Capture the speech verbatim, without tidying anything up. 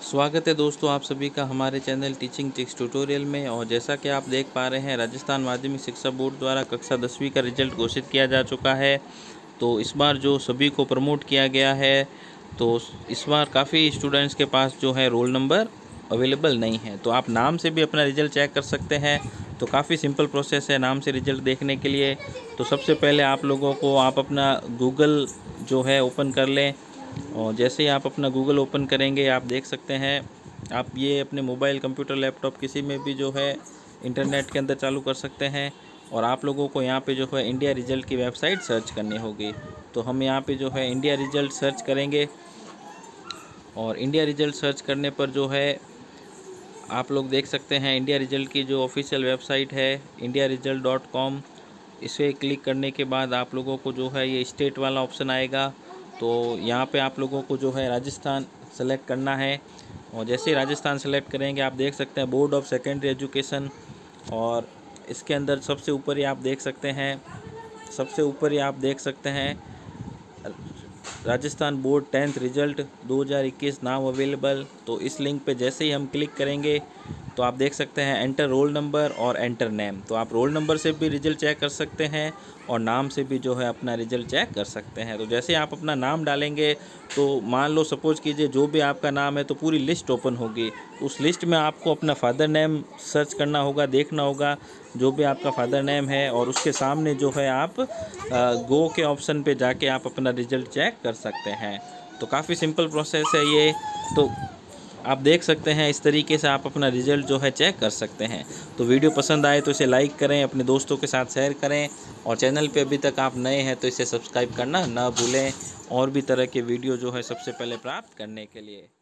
स्वागत है दोस्तों आप सभी का हमारे चैनल टीचिंग टिप्स ट्यूटोरियल में। और जैसा कि आप देख पा रहे हैं, राजस्थान माध्यमिक शिक्षा बोर्ड द्वारा कक्षा दसवीं का रिजल्ट घोषित किया जा चुका है। तो इस बार जो सभी को प्रमोट किया गया है, तो इस बार काफ़ी स्टूडेंट्स के पास जो है रोल नंबर अवेलेबल नहीं है। तो आप नाम से भी अपना रिजल्ट चेक कर सकते हैं। तो काफ़ी सिंपल प्रोसेस है नाम से रिजल्ट देखने के लिए। तो सबसे पहले आप लोगों को आप अपना गूगल जो है ओपन कर लें, और जैसे ही आप अपना गूगल ओपन करेंगे आप देख सकते हैं, आप ये अपने मोबाइल, कंप्यूटर, लैपटॉप किसी में भी जो है इंटरनेट के अंदर चालू कर सकते हैं। और आप लोगों को यहाँ पे जो है इंडिया रिजल्ट की वेबसाइट सर्च करनी होगी। तो हम यहाँ पे जो है इंडिया रिजल्ट सर्च करेंगे, और इंडिया रिजल्ट सर्च करने पर जो है आप लोग देख सकते हैं इंडिया रिजल्ट की जो ऑफिशियल वेबसाइट है इंडिया रिजल्ट डॉट कॉम, इसे क्लिक करने के बाद आप लोगों को जो है ये स्टेट वाला ऑप्शन आएगा। तो यहाँ पे आप लोगों को जो है राजस्थान सेलेक्ट करना है, और जैसे ही राजस्थान सेलेक्ट करेंगे आप देख सकते हैं बोर्ड ऑफ सेकेंडरी एजुकेशन, और इसके अंदर सबसे ऊपर ही आप देख सकते हैं सबसे ऊपर ही आप देख सकते हैं राजस्थान बोर्ड टेंथ रिजल्ट दो हज़ार इक्कीस नाउ अवेलेबल। तो इस लिंक पे जैसे ही हम क्लिक करेंगे तो आप देख सकते हैं एंटर रोल नंबर और एंटर नेम। तो आप रोल नंबर से भी रिजल्ट चेक कर सकते हैं और नाम से भी जो है अपना रिजल्ट चेक कर सकते हैं। तो जैसे आप अपना नाम डालेंगे, तो मान लो सपोज कीजिए जो भी आपका नाम है, तो पूरी लिस्ट ओपन होगी। उस लिस्ट में आपको अपना फादर नेम सर्च करना होगा, देखना होगा जो भी आपका फादर नेम है, और उसके सामने जो है आप गो के ऑप्शन पे जाके आप अपना रिजल्ट चेक कर सकते हैं। तो काफ़ी सिंपल प्रोसेस है ये। तो आप देख सकते हैं इस तरीके से आप अपना रिज़ल्ट जो है चेक कर सकते हैं। तो वीडियो पसंद आए तो इसे लाइक करें, अपने दोस्तों के साथ शेयर करें, और चैनल पे अभी तक आप नए हैं तो इसे सब्सक्राइब करना ना भूलें, और भी तरह के वीडियो जो है सबसे पहले प्राप्त करने के लिए।